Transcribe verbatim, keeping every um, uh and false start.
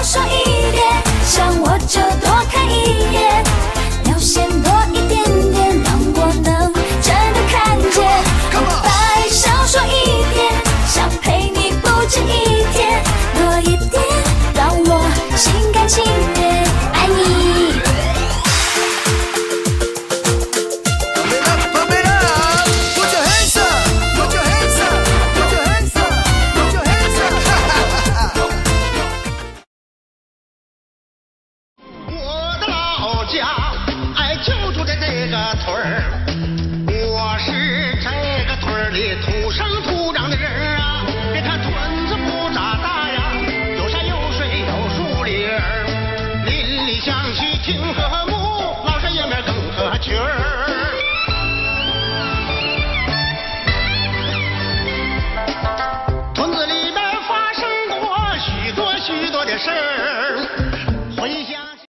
说一点，想我就多看一眼，表现多一点点，让我能真的看见。白少说一点，想陪你不止一天，多一点，让我心甘情愿爱你。 我是这个村儿里土生土长的人啊！别看屯子不咋大呀，有山有水有树林儿，邻里乡亲挺和睦，老少爷们更合群儿。屯子里边发生过许多许多的事儿。